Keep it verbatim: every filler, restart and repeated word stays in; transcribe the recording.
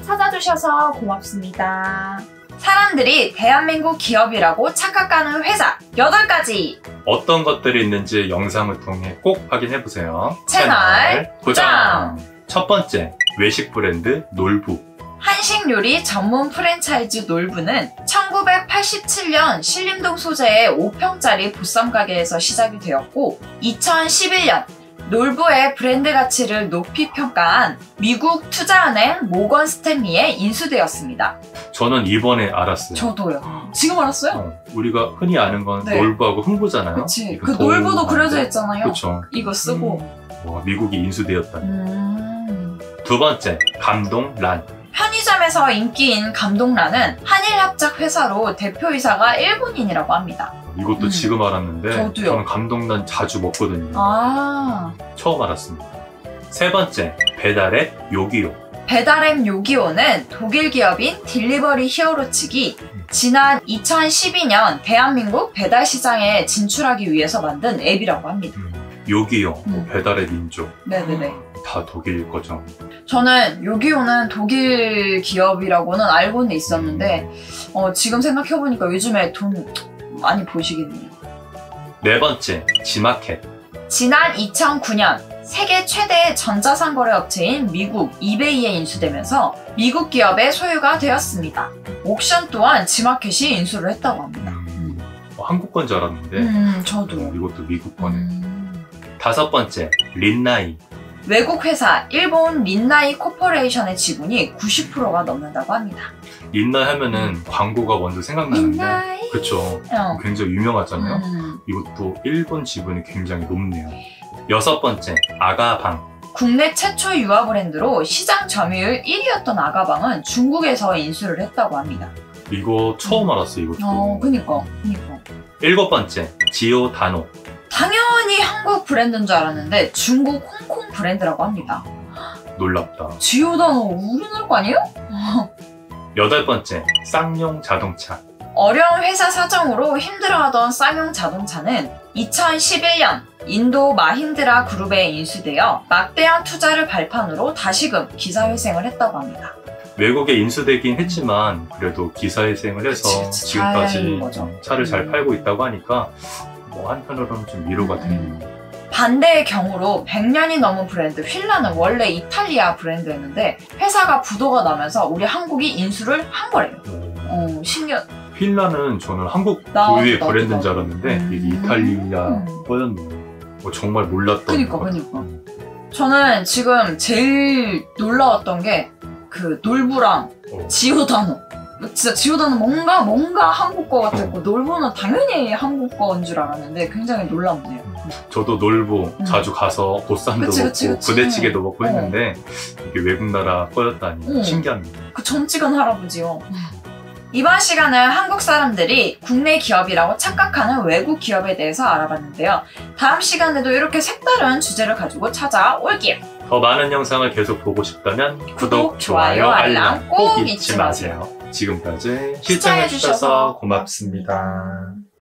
찾아주셔서 고맙습니다. 사람들이 대한민국 기업이라고 착각하는 회사 여덟 가지! 어떤 것들이 있는지 영상을 통해 꼭 확인해보세요. 채널 고정! 첫 번째, 외식 브랜드 놀부. 한식 요리 전문 프랜차이즈 놀부는 천구백팔십칠 년 신림동 소재의 오 평짜리 보쌈 가게에서 시작이 되었고 이천십일 년 놀부의 브랜드 가치를 높이 평가한 미국 투자은행 모건 스탠리에 인수되었습니다. 저는 이번에 알았어요. 저도요. 지금 알았어요? 어, 우리가 흔히 아는 건 네. 놀부하고 흥부잖아요. 그치. 그 놀부도 그려져 있잖아요. 그쵸. 이거 쓰고. 음. 와, 미국이 인수되었다니. 음. 두 번째, 감동란. 편의점에서 인기인 감동란은 한일합작 회사로 대표이사가 일본인이라고 합니다. 이것도 음. 지금 알았는데 저도요. 저는 감동란 자주 먹거든요. 아. 처음 알았습니다. 세 번째, 배달앱 요기요. 배달앱 요기요는 독일 기업인 딜리버리 히어로측이 지난 이천십이 년 대한민국 배달 시장에 진출하기 위해서 만든 앱이라고 합니다. 음, 요기요, 음. 배달의 민족. 네네네. 다 독일 거죠. 저는 요기요는 독일 기업이라고는 알고는 있었는데 어, 지금 생각해보니까 요즘에 돈 많이 보시겠네요. 네 번째, 지마켓. 지난 이천구 년 세계 최대 전자상거래 업체인 미국 이베이에 인수되면서 미국 기업의 소유가 되었습니다. 옥션 또한 지마켓이 인수를 했다고 합니다. 음, 어, 한국 건 줄 알았는데 음, 저도. 어, 이것도 미국 거네. 음. 다섯 번째, 린나이. 외국 회사 일본 린나이 코퍼레이션의 지분이 구십 퍼센트가 넘는다고 합니다. 린나이 하면은 광고가 먼저 생각나는데 린나이? 그쵸. 어. 굉장히 유명하잖아요. 음. 이것도 일본 지분이 굉장히 높네요. 여섯 번째, 아가방. 국내 최초 유아 브랜드로 시장 점유율 일 위였던 아가방은 중국에서 인수를 했다고 합니다. 이거 처음 알았어요, 이것도. 어, 그니까, 그니까. 일곱 번째, 지오다노. 당연히 한국 브랜드인 줄 알았는데 중국 홍콩 브랜드라고 합니다. 놀랍다. 지오다노 우리나라 거 아니에요? 여덟 번째, 쌍용 자동차. 어려운 회사 사정으로 힘들어하던 쌍용 자동차는 이천십일 년 인도 마힌드라 그룹에 인수되어 막대한 투자를 발판으로 다시금 기사회생을 했다고 합니다. 외국에 인수되긴 했지만 그래도 기사회생을 해서 그치, 그치. 지금까지 다행인 거죠. 차를 잘 음. 팔고 있다고 하니까 뭐 한편으로는 좀 위로가 되네요. 음. 반대의 경우로 백 년이 넘은 브랜드 휠라는 원래 이탈리아 브랜드였는데 회사가 부도가 나면서 우리 한국이 인수를 한 거래요. 오. 어, 신기한. 휠라는 저는 한국 나도, 고유의 나도, 브랜드인 나도. 줄 알았는데 음. 이게 이탈리아 음. 거였네요. 뭐 정말 몰랐던 그니까, 것 같아요. 그니까. 저는 지금 제일 놀라웠던 게 그 놀부랑 어. 지오다노. 진짜 지오다노 뭔가 뭔가 한국 거 같았고 어. 놀부는 당연히 한국 거인 줄 알았는데 굉장히 놀랍네요. 저도 놀부 음. 자주 가서 보쌈도 그치, 먹고 그치, 그치. 부대찌개도 먹고 어. 했는데 이게 외국 나라 거였다니 어. 신기합니다. 그 점찍은 할아버지요. 이번 시간은 한국 사람들이 국내 기업이라고 착각하는 외국 기업에 대해서 알아봤는데요. 다음 시간에도 이렇게 색다른 주제를 가지고 찾아올게요. 더 많은 영상을 계속 보고 싶다면 구독, 구독, 좋아요, 좋아요, 알람 알람 꼭 꼭 잊지 잊지 마세요. 지금까지 시청해주셔서 시청해주셔서 고맙습니다.